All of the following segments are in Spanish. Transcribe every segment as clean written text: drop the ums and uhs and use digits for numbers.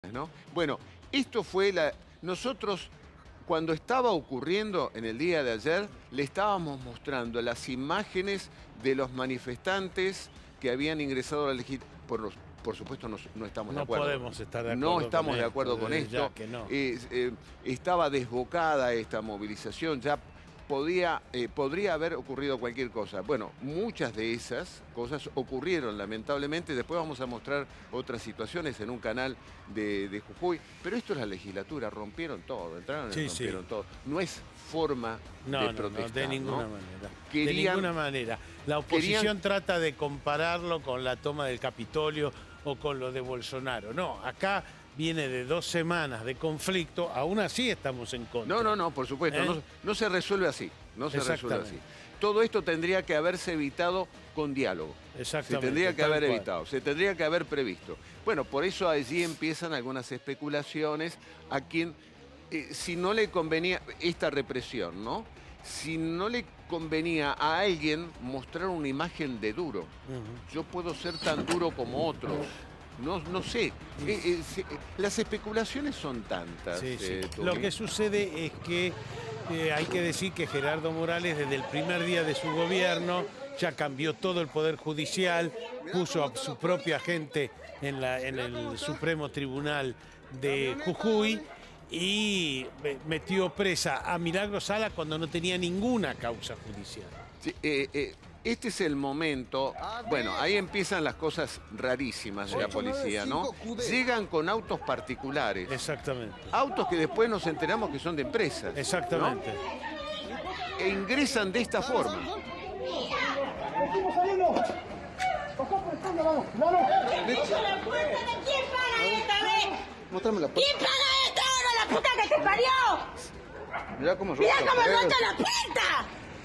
¿No? Bueno, esto fue nosotros, cuando estaba ocurriendo en el día de ayer, le estábamos mostrando las imágenes de los manifestantes que habían ingresado a la legislatura. Por supuesto, no estamos de acuerdo. No podemos estar de acuerdo No con estamos de esto, acuerdo con desde esto. ya que no. Estaba desbocada esta movilización, ya podría haber ocurrido cualquier cosa. Bueno, muchas de esas cosas ocurrieron, lamentablemente. Después vamos a mostrar otras situaciones en un canal de Jujuy. Pero esto es la legislatura, rompieron todo, entraron y rompieron todo. No es forma de protestar. No, de ninguna manera. De ninguna manera. La oposición trata de compararlo con la toma del Capitolio o con lo de Bolsonaro. No, acá viene de 2 semanas de conflicto, aún así estamos en contra. No, por supuesto, no se resuelve así, no se resuelve así. Todo esto tendría que haberse evitado con diálogo. Exactamente. Se tendría que haber evitado, se tendría que haber previsto. Bueno, por eso allí empiezan algunas especulaciones a quien, si no le convenía esta represión, ¿no? Si no le convenía a alguien mostrar una imagen de duro. Yo puedo ser tan duro como otros. No sé, las especulaciones son tantas. Lo que sucede es que hay que decir que Gerardo Morales desde el primer día de su gobierno ya cambió todo el Poder Judicial, puso a su propia gente en el Supremo Tribunal de Jujuy y metió presa a Milagro Sala cuando no tenía ninguna causa judicial. Sí, este es el momento, bueno, ahí empiezan las cosas rarísimas de la policía, ¿no? Llegan con autos particulares. Exactamente. Autos que después nos enteramos que son de empresas. Exactamente. ¿No? E ingresan de esta forma. ¿Quién paga esto ahora, la puta que te parió? Mirá cómo rota la puerta.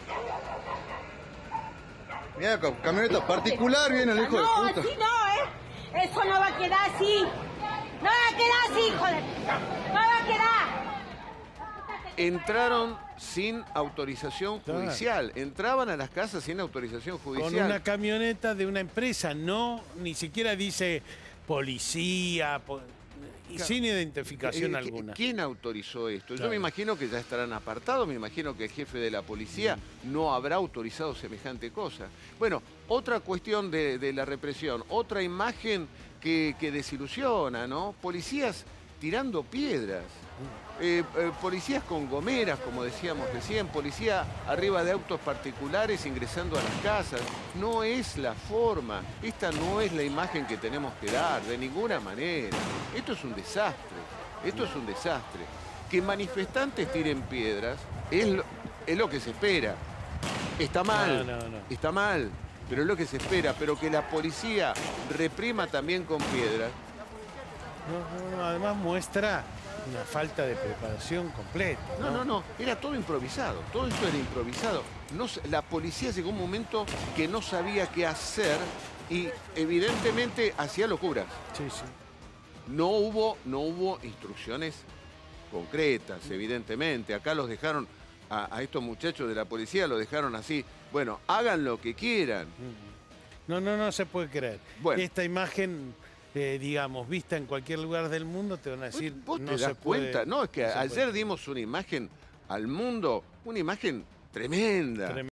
Mira, camioneta particular viene el hijo de puta. No, así no, Eso no va a quedar así. No va a quedar así, hijo de puta. No va a quedar. Entraron sin autorización judicial. Entraban a las casas sin autorización judicial. Con una camioneta de una empresa, no, ni siquiera dice policía, y sin identificación alguna. ¿Quién autorizó esto? Yo me imagino que ya estarán apartados, me imagino que el jefe de la policía no habrá autorizado semejante cosa. Bueno, otra cuestión de la represión, otra imagen que desilusiona, ¿no? Policías tirando piedras, policías con gomeras, como decíamos recién, policía arriba de autos particulares ingresando a las casas. No es la forma, esta no es la imagen que tenemos que dar, de ninguna manera. Esto es un desastre, esto es un desastre. Que manifestantes tiren piedras es lo que se espera. Está mal, está mal, pero es lo que se espera. Pero que la policía reprima también con piedras. Además muestra una falta de preparación completa. No, era todo improvisado, todo esto era improvisado. La policía llegó un momento que no sabía qué hacer y evidentemente hacía locuras. Sí. No hubo instrucciones concretas, evidentemente. Acá los dejaron, a estos muchachos de la policía los dejaron así. Bueno, hagan lo que quieran. No se puede creer. Bueno. Esta imagen, digamos, vista en cualquier lugar del mundo, te van a decir... ¿Vos te das cuenta? No, es que ayer dimos una imagen al mundo, una imagen tremenda.